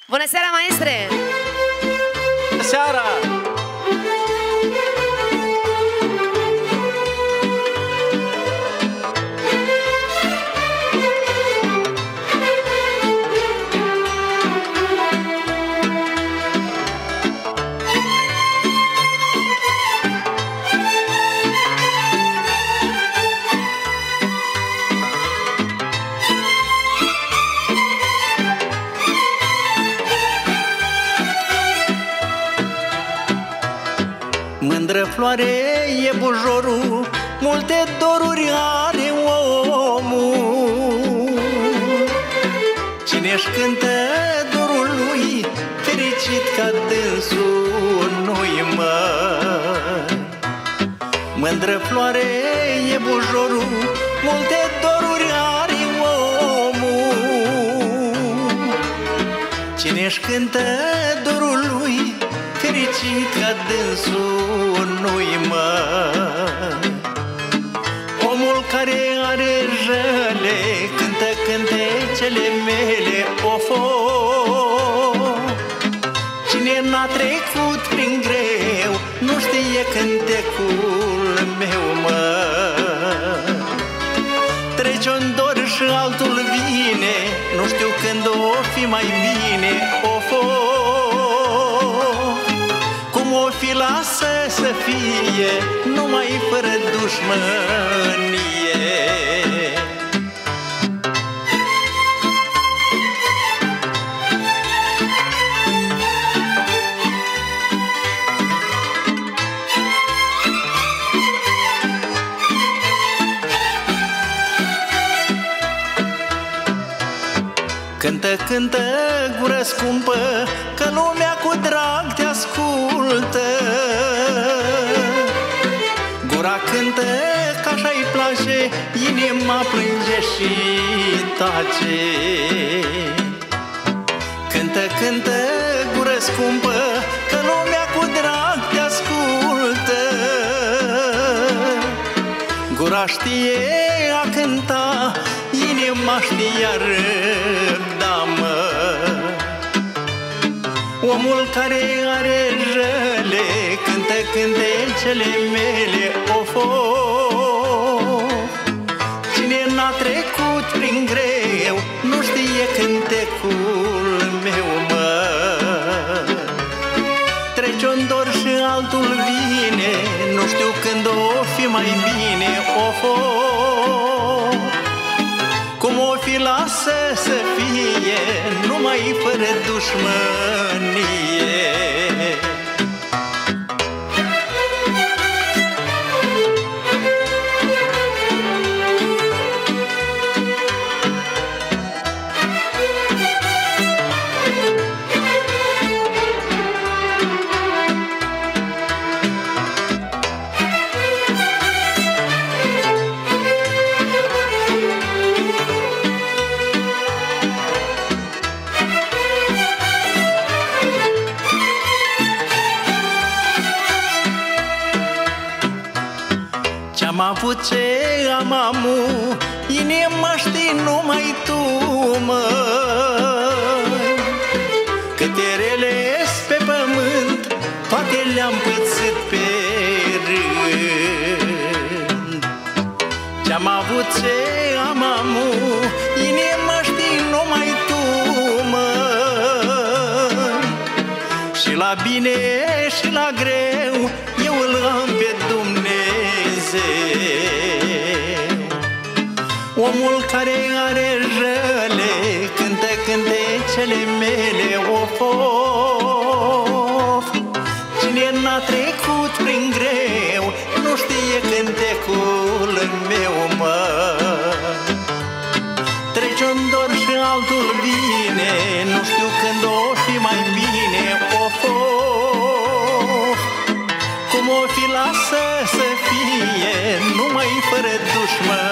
Bună seara, maestre! Bună seara! Mândră floare e bujorul, multe doruri are omul. Cine-și cântă dorul lui, fericit ca dânsul nu-i mai. Mândră floare e bujorul, multe doruri are omul. Cine-și cântă dorul lui, fericit ca dânsul nu-i mai. Omul care are jale cântă cântecele mele, ofo. Cine n-a trecut prin greu nu știe cântecul meu, mă. Trece-un dor și altul vine, nu știu când o fi mai bine, ofo. Cum o fi, lasă să fie, numai fără dușmănie. Cântă, cântă, gură scumpă, că lumea cu drag te ascultă. Gura cântă, că așa-i place, inima plânge și tace. Cântă, cântă, gură scumpă, că lumea cu drag te ascultă. Gura știe a cânta, inima știe a râda, mă. Omul care are jale cântă cântecele mele, ofo. Cine n-a trecut prin greu nu știe cântecul meu, mă. Trece-un dor și altul vine, nu știu când o fi mai bine, ofo. Cum o fi, lasă să fie, numai fără dușmănie. Ce-am avut, ce am amu, inima știi numai tu, măi. Câte rele-s pe pământ, toate le-am pățit pe rând. Ce-am avut, ce am amu, inima știi numai tu, măi. Și la bine și la greu eu îl am pe Dumnezeu. Omul care are jale cântă cântecele mele, ofo. Cine n-a trecut prin greu nu știe cântecul meu, mă. Trece-un dor și altul vine, nu știu când o fi mai bine, ofo. Cum o fi, lasă să fie, numai fără dușmă.